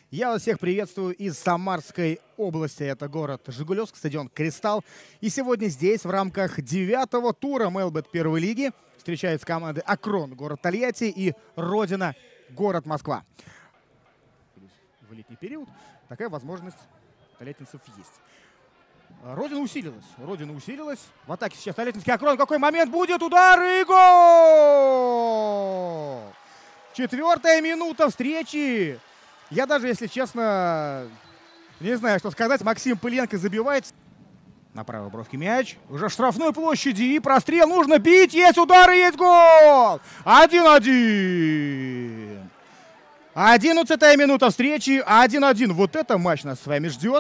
Я вас всех приветствую из Самарской области. Это город Жигулевск, стадион «Кристалл». И сегодня здесь в рамках 9-го тура МЛБ первой лиги встречаются команды «Акрон», город Тольятти, и «Родина», город Москва. В летний период такая возможность у тольяттинцев есть. Родина усилилась. Родина усилилась. В атаке сейчас тольяттинский «Акрон». Какой момент будет? Удар и гол! 4-я минута встречи. Я даже, если честно, не знаю, что сказать. Максим Пыленко забивает. На правой бровке мяч. Уже в штрафной площади. И прострел. Нужно бить. Есть удар и есть гол. 1-1. 11-я минута встречи. 1-1. Вот это матч нас с вами ждет.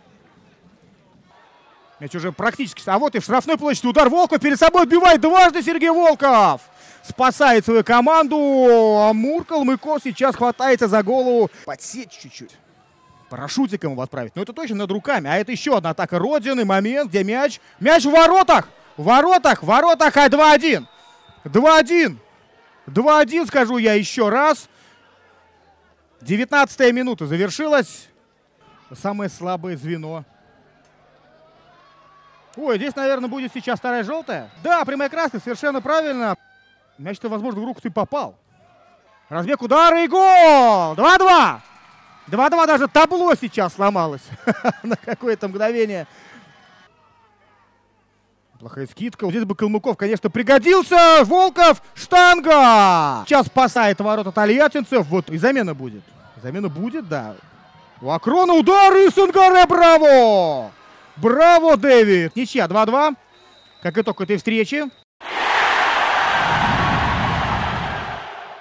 Мяч уже практически. А вот и в штрафной площади удар. Волков перед собой бивает дважды Сергей Волков. Спасает свою команду. Амур Калмыков сейчас хватается за голову. Подсечь чуть-чуть. Парашютиком его отправить. Но это точно над руками. А это еще одна атака Родины. Момент, где мяч. Мяч в воротах. В воротах. А 2-1. 2-1. 2-1, скажу я еще раз. 19-я минута завершилась. Самое слабое звено. Ой, здесь, наверное, будет сейчас вторая желтая. Да, прямая красная, совершенно правильно. Мяч-то, возможно, в руку ты попал. Разбег, удар и гол! 2-2. 2-2, даже табло сейчас сломалось на какое-то мгновение. Плохая скидка. Вот здесь бы Калмыков, конечно, пригодился. Волков, штанга! Сейчас спасает ворота тольяттинцев. Вот и замена будет. Замена будет, да. У Акрона удар и Сангаре, браво! Браво, Дэвид! Ничья 2-2. Как итог этой встречи.